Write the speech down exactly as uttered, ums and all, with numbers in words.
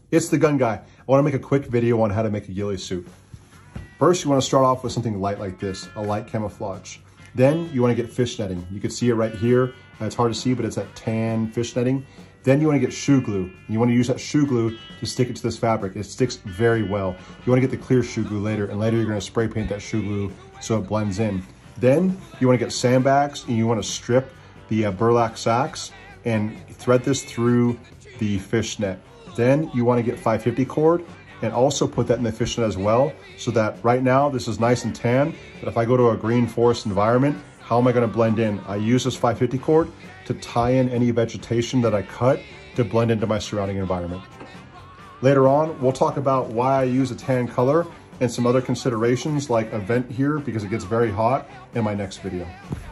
It's the gun guy. I want to make a quick video on how to make a ghillie suit. First, you want to start off with something light like this, a light camouflage. Then you want to get fish netting. You can see it right here. Uh, it's hard to see, but it's that tan fish netting. Then you want to get shoe glue. You want to use that shoe glue to stick it to this fabric. It sticks very well. You want to get the clear shoe glue later, and later you're going to spray paint that shoe glue so it blends in. Then you want to get sandbags, and you want to strip the uh, burlap sacks and thread this through the fish net. Then you want to get five fifty cord and also put that in the fish net as well, so that right now this is nice and tan, but if I go to a green forest environment, how am I going to blend in? I use this five fifty cord to tie in any vegetation that I cut to blend into my surrounding environment. Later on, we'll talk about why I use a tan color and some other considerations like a vent here because it gets very hot in my next video.